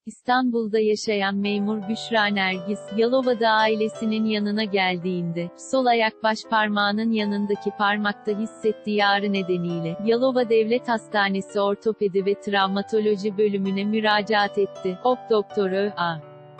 İstanbul'da yaşayan memur Büşra Nergis, Yalova'da ailesinin yanına geldiğinde, sol ayak baş parmağının yanındaki parmakta hissettiği ağrı nedeniyle, Yalova Devlet Hastanesi Ortopedi ve Travmatoloji bölümüne müracaat etti. Doktor Ö.A.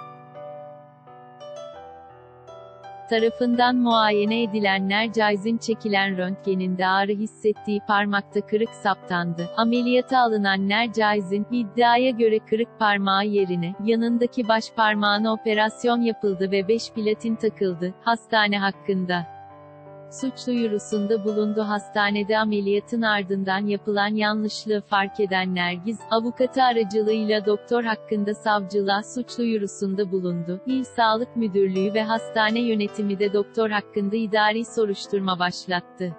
tarafından muayene edilen Nergis'in çekilen röntgeninde ağrı hissettiği parmakta kırık saptandı. Ameliyata alınan Nergis'in, iddiaya göre kırık parmağı yerine, yanındaki baş parmağına operasyon yapıldı ve 5 platin takıldı. Hastane hakkında suç duyurusunda bulundu. Hastanede ameliyatın ardından yapılan yanlışlığı fark eden Nergis, avukatı aracılığıyla doktor hakkında savcılığa suç duyurusunda bulundu. İl Sağlık Müdürlüğü ve hastane yönetimi de doktor hakkında idari soruşturma başlattı.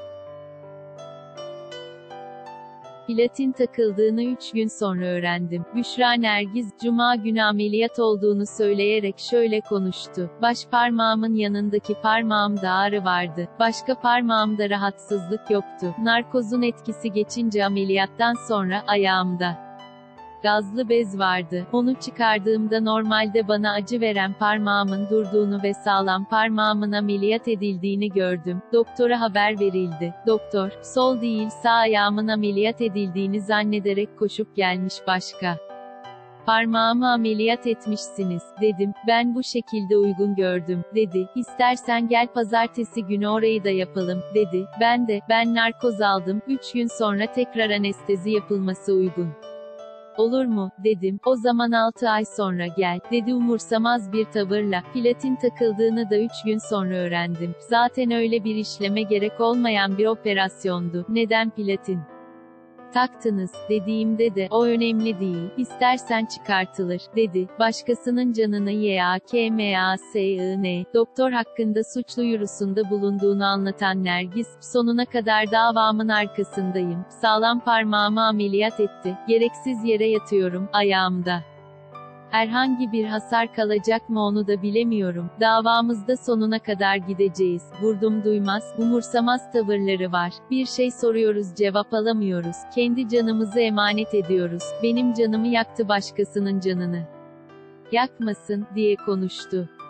Platin takıldığını 3 gün sonra öğrendim. Büşra Nergis, Cuma günü ameliyat olduğunu söyleyerek şöyle konuştu. Baş parmağımın yanındaki parmağımda ağrı vardı. Başka parmağımda rahatsızlık yoktu. Narkozun etkisi geçince ameliyattan sonra, ayağımda gazlı bez vardı. Onu çıkardığımda normalde bana acı veren parmağımın durduğunu ve sağlam parmağımın ameliyat edildiğini gördüm. Doktora haber verildi. Doktor, sol değil sağ ayağımın ameliyat edildiğini zannederek koşup gelmiş başka parmağımı ameliyat etmişsiniz, dedim. Ben bu şekilde uygun gördüm, dedi. İstersen gel pazartesi günü orayı da yapalım, dedi. Ben narkoz aldım. 3 gün sonra tekrar anestezi yapılması uygun olur mu, dedim. O zaman 6 ay sonra gel, dedi umursamaz bir tavırla. Platin takıldığını da 3 gün sonra öğrendim. Zaten öyle bir işleme gerek olmayan bir operasyondu. Neden platin taktınız, dediğimde de, o önemli değil, istersen çıkartılır, dedi. Başkasının canını yakmasın, doktor hakkında suç duyurusunda bulunduğunu anlatan Nergis, sonuna kadar davamın arkasındayım, sağlam parmağımı ameliyat etti, gereksiz yere yatıyorum, ayağımda herhangi bir hasar kalacak mı onu da bilemiyorum. Davamızda sonuna kadar gideceğiz. Vurdum duymaz, umursamaz tavırları var. Bir şey soruyoruz cevap alamıyoruz. Kendi canımızı emanet ediyoruz. Benim canımı yaktı başkasının canını yakmasın, diye konuştu.